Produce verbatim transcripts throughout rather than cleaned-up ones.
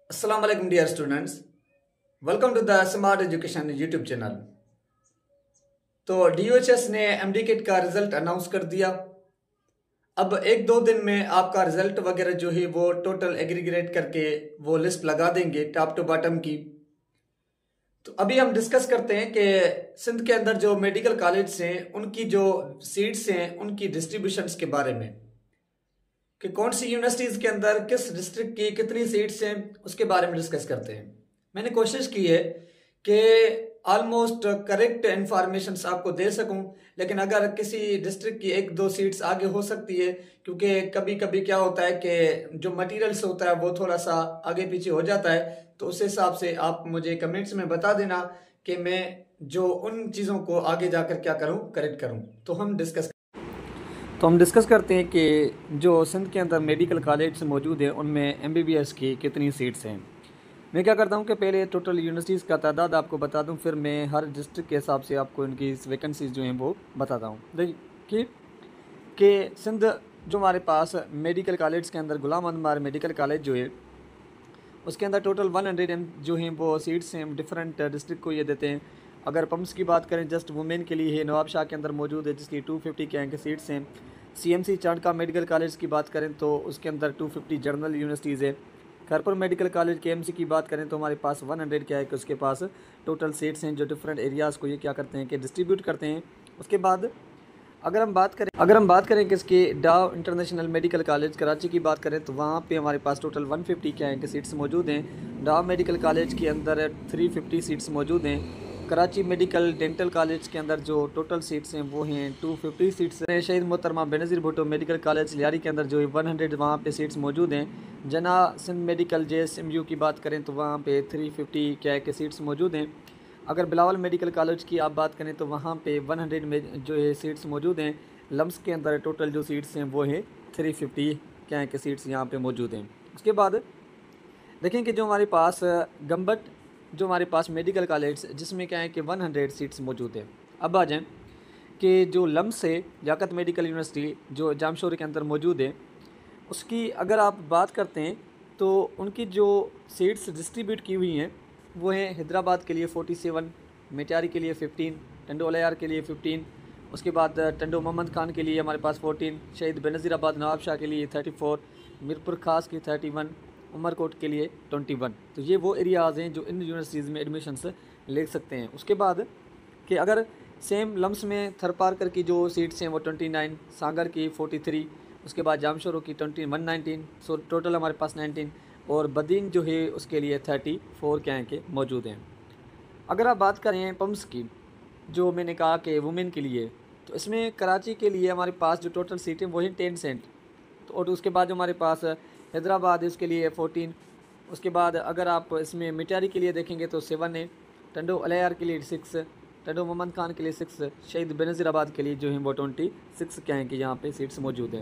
Assalamu alaikum dear students. Welcome to the Smart Education YouTube channel. तो D H S ने MDCAT का result announce कर दिया। अब एक दो दिन में आपका रिजल्ट वगैरह जो है वो टोटल एग्रीगेट करके वो लिस्ट लगा देंगे टॉप टू बॉटम की। तो अभी हम डिस्कस करते हैं कि सिंध के अंदर जो मेडिकल कॉलेज हैं उनकी जो सीट्स हैं उनकी डिस्ट्रीब्यूशंस के बारे में, कि कौन सी यूनिवर्सिटीज़ के अंदर किस डिस्ट्रिक्ट की कितनी सीट्स हैं उसके बारे में डिस्कस करते हैं। मैंने कोशिश की है कि ऑलमोस्ट करेक्ट इंफॉर्मेशन आपको दे सकूं, लेकिन अगर किसी डिस्ट्रिक्ट की एक दो सीट्स आगे हो सकती है, क्योंकि कभी कभी क्या होता है कि जो मटेरियल्स होता है वो थोड़ा सा आगे पीछे हो जाता है, तो उस हिसाब से आप मुझे कमेंट्स में बता देना कि मैं जो उन चीज़ों को आगे जाकर क्या करूँ, करेक्ट करूँ। तो हम डिस्कस तो हम डिस्कस करते हैं कि जो सिंध के अंदर मेडिकल कॉलेज मौजूद है उनमें एमबीबीएस की कितनी सीट्स हैं। मैं क्या करता हूं कि पहले टोटल यूनिवर्सिटीज़ का तादाद आपको बता दूं, फिर मैं हर डिस्ट्रिक्ट के हिसाब से आपको इनकी वैकेंसीज जो हैं वो बताता हूं। देखिए कि सिंध जो हमारे पास मेडिकल कॉलेज के अंदर गुलाम अनवर मेडिकल कॉलेज जो है उसके अंदर टोटल वन हंड्रेड जो हैं वो सीट्स हैं डिफरेंट डिस्ट्रिक्ट को ये देते हैं। अगर पम्प्स की बात करें जस्ट वुमेन के लिए है, नवाब शाह के अंदर मौजूद है जिसकी टू फिफ्टी के यहाँ सीट्स हैं। सीएमसी चाणका मेडिकल कॉलेज की बात करें तो उसके अंदर टू फिफ्टी जनरल यूनिवर्सिटीज़ है। खैरपुर मेडिकल कॉलेज के एमसी की बात करें तो हमारे पास वन हंड्रेड क्या है कि उसके पास टोटल सीट्स हैं जो डिफरेंट एरियाज़ को ये क्या करते हैं कि डिस्ट्रीब्यूट करते हैं। उसके बाद अगर हम बात करें अगर हम बात करें कि इसके Dow international medical college Karachi की बात करें तो वहाँ पे हमारे पास टोटल वन फिफ्टी क्या है कि सीट्स मौजूद हैं। डाव मेडिकल कॉलेज के अंदर थ्री फिफ्टी सीट्स मौजूद हैं। कराची मेडिकल डेंटल कॉलेज के अंदर जो टोटल सीट्स हैं वो हैं टू फिफ्टी सीट्स हैं। शहीद मोहतरमा बेनज़ीर भुट्टो मेडिकल कॉलेज लियारी के अंदर जो है वन हंड्रेड वहाँ पे सीट्स मौजूद हैं। Jinnah Sindh medical J S M U की बात करें तो वहाँ पे थ्री फिफ्टी क्या है कि सीट्स मौजूद हैं। अगर बिलावल मेडिकल कॉलेज की आप बात करें तो वहाँ पे वन हंड्रेड में जो है सीट्स मौजूद हैं। लम्स के अंदर टोटल जो सीट्स हैं वो है थ्री फिफ्टी क्या है कि सीट्स यहाँ पे मौजूद हैं। उसके बाद देखें कि जो हमारे पास गम्बट जो हमारे पास मेडिकल कॉलेज जिसमें क्या है कि वन हंड्रेड सीट्स मौजूद हैं। अब आ जाएँ कि जो लम्स है याकत मेडिकल यूनिवर्सिटी जो जामशोर के अंदर मौजूद है उसकी अगर आप बात करते हैं तो उनकी जो सीट्स डिस्ट्रीब्यूट की हुई हैं वो हैं हैदराबाद के लिए फोर्टी सेवन, मेटारी के लिए फिफ्टीन, टंडो अलियार के लिए फिफ्टीन, उसके बाद टंडो मोहम्मद खान के लिए हमारे पास फोर्टीन, शहीद बेनज़ीराबाद नवाब शाह के लिए थर्टी फोर, मीरपुर खास की थर्टी वन, उमरकोट के लिए ट्वेंटी वन। तो ये वो एरियाज़ हैं जो इन यूनिवर्सिटीज़ में एडमिशन्स ले सकते हैं। उसके बाद कि अगर सेम लम्स में थरपारकर की जो सीट्स हैं वो ट्वेंटी नाइन, सागर की फोर्टी थ्री, उसके बाद जामशोरों की twenty one nineteen, so total हमारे पास नाइनटीन, और बदीन जो है उसके लिए थर्टी फोर क्या हैं के मौजूद हैं। अगर आप बात करें पम्प्स की जो मैंने कहा कि वुमेन के लिए, तो इसमें कराची के लिए हमारे पास जो टोटल सीटें वो हैं टेन सेंट। तो और उसके बाद जो हमारे पास हैदराबाद है उसके लिए फोर्टीन। उसके बाद अगर आप इसमें मिटारी के लिए देखेंगे तो सेवन है, टंडो अलियार के लिए सिक्स, टंडो मोहम्मद खान के लिए सिक्स, शहीद बेनज़ीराबाद के लिए जो है वो ट्वेंटी सिक्स क्या हैं कि यहाँ पे सीट्स मौजूद हैं।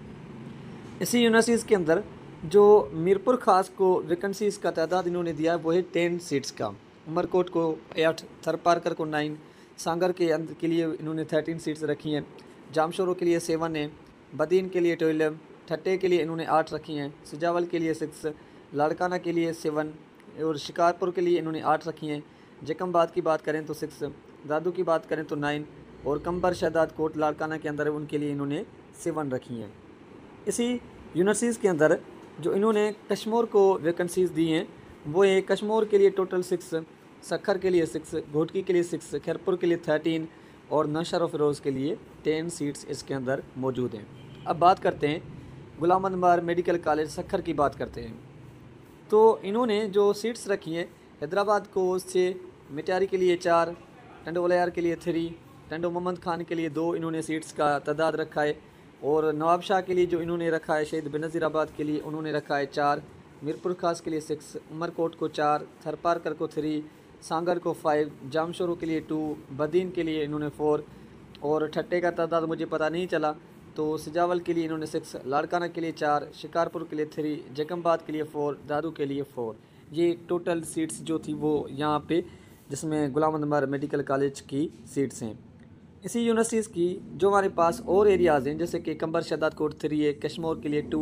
इसी यूनिवर्सिटीज़ के अंदर जो मीरपुर खास को वैकेंसीज़ का तादाद इन्होंने दिया वो है टेन सीट्स का। उमरकोट को आठ, थरपारकर को नाइन, सांगर के अंदर के लिए इन्होंने थर्टीन सीट्स रखी हैं, जामशोरों के लिए सेवन है, बदीन के लिए ट्वेल्व, ठट्टे के लिए इन्होंने आठ रखी हैं, सिजावल के लिए सिक्स, लाड़काना के लिए सेवन, और शिकारपुर के लिए इन्होंने आठ रखी हैं। जकमबाद की बात करें तो सिक्स, दादू की बात करें तो नाइन, और कंबर शहदाद कोट लाड़काना के अंदर उनके लिए इन्होंने सेवन रखी हैं। इसी यूनिवर्सिटीज़ के अंदर जो इन्होंने कश्मीर को वैकेंसीज़ दी हैं वो है कश्मीर के लिए टोटल सिक्स, सखर के लिए सिक्स, घोटकी के लिए सिक्स, खैरपुर के लिए थर्टीन, और नशर फ़िरोज़ के लिए टेन सीट्स इसके अंदर मौजूद हैं। अब बात करते हैं गुलाम अनवर मेडिकल कॉलेज सखर की बात करते हैं। तो इन्होंने जो सीट्स रखी हैं हैदराबाद को से मिटारी के लिए चार, टंडो अलियार के लिए थ्री, टंडो मोहम्मद खान के लिए दो इन्होंने सीट्स का तादाद रखा है, और नवाब शाह के लिए जो इन्होंने रखा है शहीद बेनज़ीराबाद के लिए उन्होंने रखा है चार, मीरपुर खास के लिए सिक्स, उमरकोट को चार, थरपारकर को थ्री, सांगर को फाइव, जामशोरों के लिए टू, बदीन के लिए इन्होंने फोर, और ठट्टे का तादाद मुझे पता नहीं चला, तो सिजावल के लिए इन्होंने सिक्स, लाड़काना के लिए चार, शिकारपुर के लिए थ्री, जकमबाद के लिए फोर, दादू के लिए फोर। ये टोटल सीट्स जो थी वो यहाँ पे जिसमें गुलाम अनवर मेडिकल कॉलेज की सीट्स हैं। इसी यूनिवर्सिटीज़ की जो हमारे पास और एरियाज़ हैं जैसे कि कंबर शहदाद कोट थ्री है, कश्मीर के लिए टू,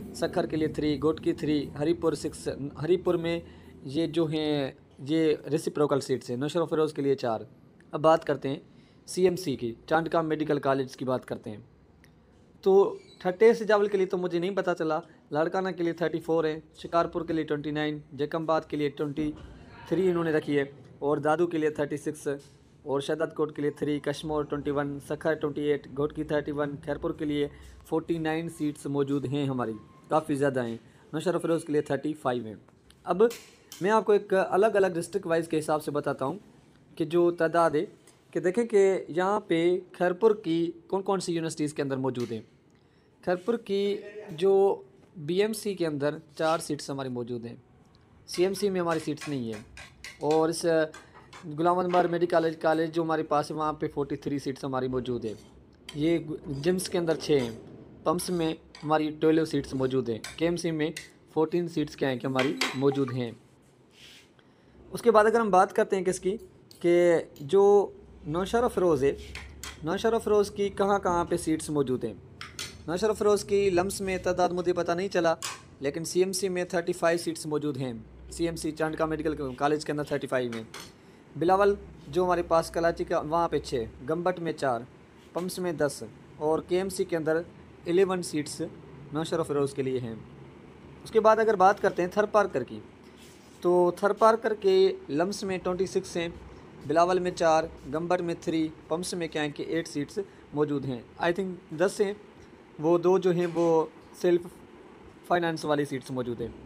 सखर के लिए three, Ghotki three, Haripur six, Haripur में ये जो हैं ये रेसिप्रोकल सीट्स हैं। नौशेरा फिरोज़ के लिए चार। अब बात करते हैं सीएमसी की, चांदका मेडिकल कॉलेज की बात करते हैं। तो ठट्टे सजावल के लिए तो मुझे नहीं पता चला। लाड़काना के लिए थर्टी फोर है, शिकारपुर के लिए ट्वेंटी नाइन, जैकम्बाद के लिए ट्वेंटी थ्री इन्होंने रखी है, और दादू के लिए थर्टी सिक्स, और शहदाद कोट के लिए three, Kashmore twenty one, Sukkur twenty eight, Ghotki thirty one, Khairpur के लिए फोर्टी नाइन सीट्स मौजूद हैं हमारी, काफ़ी ज़्यादा हैं। नौशेरा फिरोज़ के लिए थर्टी फाइव हैं। अब मैं आपको एक अलग अलग डिस्ट्रिक्ट वाइज के हिसाब से बताता हूँ कि जो तादाद है, कि देखें कि यहाँ पे खैरपुर की कौन कौन सी यूनिवर्सिटीज़ के अंदर मौजूद हैं। खैरपुर की जो बीएमसी के अंदर चार सीट्स हमारी मौजूद हैं, सीएमसी में हमारी सीट्स नहीं है, और इस गुलाम अनवर मेडिकल कॉलेज जो हमारे पास है वहाँ पे फोर्टी थ्री सीट्स हमारी मौजूद है। ये जिम्स के अंदर छः हैं, पम्प्स में हमारी ट्वेल्व सीट्स मौजूद हैं, केएमसी में फोर्टीन सीट्स क्या हैं कि हमारी मौजूद हैं। उसके बाद अगर हम बात करते हैं किसकी, कि जो नौशेरा फिरोज़ है, नौशेरा फिरोज़ की कहाँ कहाँ पे सीट्स मौजूद हैं। नौशेरा फिरोज़ की लम्स में तादाद मुझे पता नहीं चला, लेकिन सीएमसी में थर्टी फाइव सीट्स मौजूद हैं। सीएमसी चांदका मेडिकल कॉलेज के अंदर थर्टी फाइव हैं। बिलावल जो हमारे पास कराची का वहाँ पे छः, गम्बट में चार, पम्प्स में दस, और केएमसी के अंदर इलेवन सीट्स नौशेरा फिरोज़ के लिए हैं। उसके बाद अगर बात करते हैं थरपारकर की, तो थरपारकर के लम्स में ट्वेंटी सिक्स हैं, बिलावल में चार, गम्बट में थ्री, पम्प्स में क्या है कि एट सीट्स मौजूद हैं। आई थिंक दस हैं, वो दो जो हैं वो सेल्फ फाइनेंस वाली सीट्स मौजूद हैं।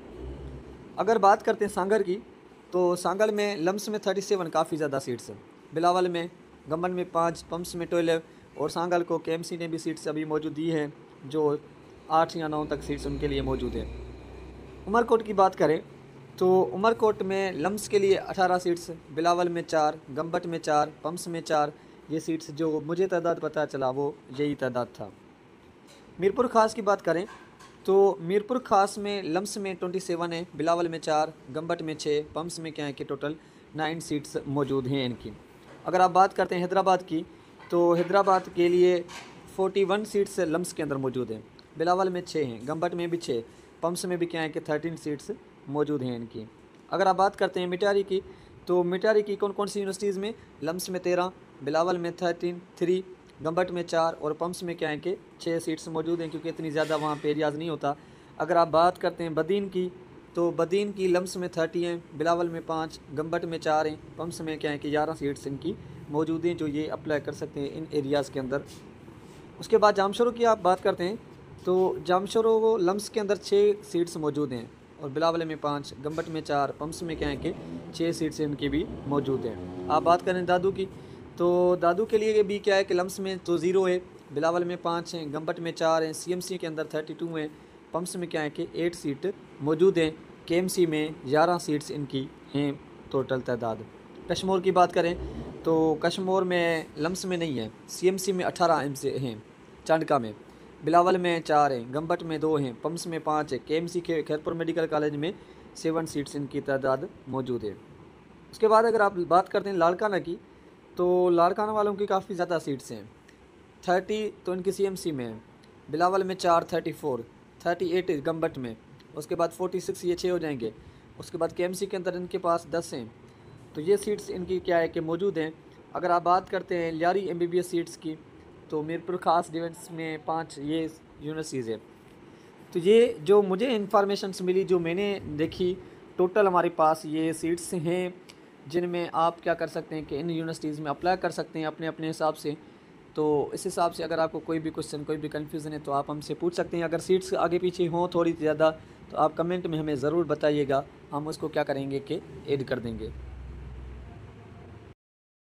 अगर बात करते हैं सांगर की, तो सांगल में लम्स में थर्टी सेवन, काफ़ी ज़्यादा सीट्स हैं। बिलावल में, गम्बन में पाँच, पम्प्स में ट्वेल्व, और सांगल को केएमसी ने भी सीट्स अभी मौजूद दी है, जो आठ या नौ तक सीट्स उनके लिए मौजूद है। उमरकोट की बात करें तो उमरकोट में लम्स के लिए अठारह सीट्स, बिलावल में चार, गम्बट में चार, पम्प्स में चार, ये सीट्स जो मुझे तादाद पता चला वो यही तादाद था। मीरपुर खास की बात करें तो मीरपुर खास में लम्स में ट्वेंटी सेवन है, बिलावल में चार, गम्बट में छः, पम्प्स में क्या है कि टोटल नाइन सीट्स मौजूद हैं इनकी। अगर आप बात करते हैं हैदराबाद की, तो हैदराबाद के लिए फोर्टी वन सीट्स लम्स के अंदर मौजूद हैं, बिलावल में छः हैं, गम्बट में भी छः, पम्प्स में भी क्या है कि थर्टीन सीट्स मौजूद हैं इनकी। अगर आप बात करते हैं मिटारी की, तो मिटारी की कौन कौन सी यूनिवर्सिटीज़ में, लम्स में तेरह, बिलावल में थर्टीन थ्री, गम्बट में चार, और पम्प्स में क्या है कि छः सीट्स मौजूद हैं, क्योंकि इतनी ज़्यादा वहाँ पे एरियाज़ नहीं होता। अगर आप बात करते हैं बदीन की, तो बदीन की लम्स में थर्टी हैं, बिलावल में पाँच, गम्बट में चार हैं, पम्प्स में क्या है कि ग्यारह सीट्स इनकी मौजूद हैं, जो ये अप्लाई कर सकते हैं इन एरियाज़ के अंदर। उसके बाद जामशोरो की आप बात करते हैं, तो जामशोरो लम्स के अंदर छः सीट्स मौजूद हैं, और बिलावल में पाँच, गम्बट में चार, पम्प्स में क्या है कि छः सीट्स इनकी भी मौजूद हैं। आप बात करें दादू की, तो दादू के लिए भी क्या है कि लम्स में तो ज़ीरो है, बिलावल में पाँच हैं, गम्बट में चार हैं, सीएमसी के अंदर थर्टी टू हैं, पम्प्स में क्या है कि एट सीट मौजूद हैं, केएमसी में ग्यारह सीट्स इनकी हैं टोटल तादाद। कश्मोर की बात करें तो कश्मोर में लम्स में नहीं है, सीएमसी में अठारह एम से हैं, चांदका में, बिलावल में चार हैं, गम्बट में दो हैं, पम्प्स में पाँच है, केएमसी के खैरपुर मेडिकल कॉलेज में सेवन सीट्स इनकी तादाद मौजूद है। उसके बाद अगर आप बात करते हैं लाड़काना की, तो लाड़काना वालों की काफ़ी ज़्यादा सीट्स हैं, थर्टी तो इनकी सीएमसी में है, बिलावल में चार, thirty four, thirty eight Gambat में, उसके बाद फोर्टी सिक्स ये छः हो जाएंगे, उसके बाद केएमसी के अंदर इनके पास दस हैं, तो ये सीट्स इनकी क्या है कि मौजूद हैं। अगर आप बात करते हैं लियारी एमबीबीएस सीट्स की, तो मीरपुर खास डिफेंस में पाँच ये यूनिवर्सिटीज़ है। तो ये जो मुझे इन्फॉर्मेशंस मिली, जो मैंने देखी, टोटल हमारे पास ये सीट्स हैं जिनमें आप क्या कर सकते हैं कि इन यूनिवर्सिटीज़ में अप्लाई कर सकते हैं अपने अपने हिसाब से। तो इस हिसाब से अगर आपको कोई भी क्वेश्चन, कोई भी कन्फ्यूज़न है तो आप हमसे पूछ सकते हैं। अगर सीट्स आगे पीछे हों थोड़ी ज़्यादा तो आप कमेंट में हमें ज़रूर बताइएगा, हम उसको क्या करेंगे कि ऐड कर देंगे।